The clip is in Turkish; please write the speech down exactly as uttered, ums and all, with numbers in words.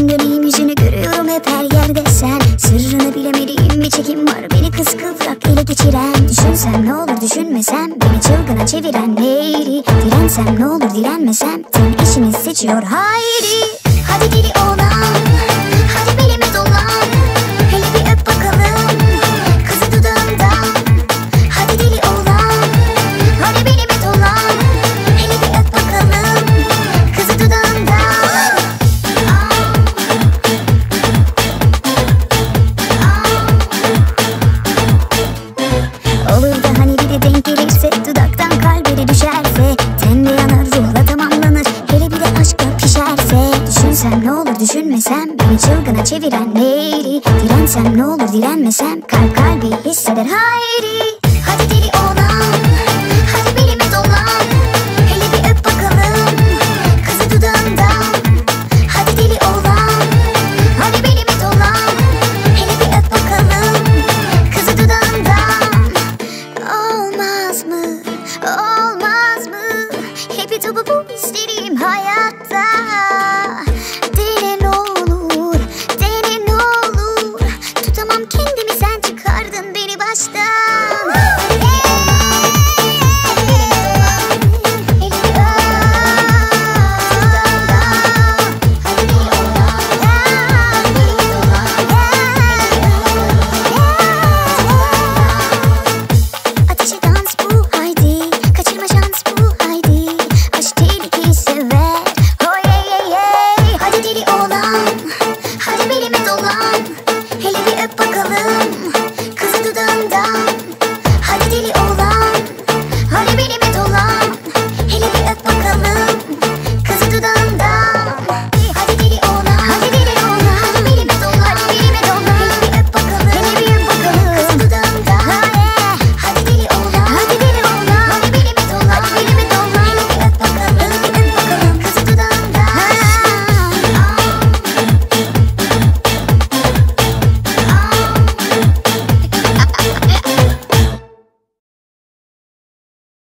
Döneyim döneyim yüzünü görüyorum hep her yerde sen. Sırrını bilemediğim bir çekim var beni kıskıvrak ele geçiren. Düşünsem ne olur düşünmesem beni çılgına çeviren lady. Dirensem ne olur direnmesem ten eşini seçiyor haydi. Hadi deli oğlan, hadi belime dolan, hele bir öp bakalım kızı dudağından. Hadi deli oğlan, hadi belime dolan, hele bir öp bakalım kızı dudağından. Olur da hani bir de denk gelirse, dudaktan kalbine düşerse, tenle yanar ruhla tamamlanır, hele bir de aşkla pişerse. Düşünsem ne olur düşünmesem beni çılgına çeviren lady. Dirensem ne olur direnmesem kalp kalbi hisseder haydi. Hadi deli oğlan.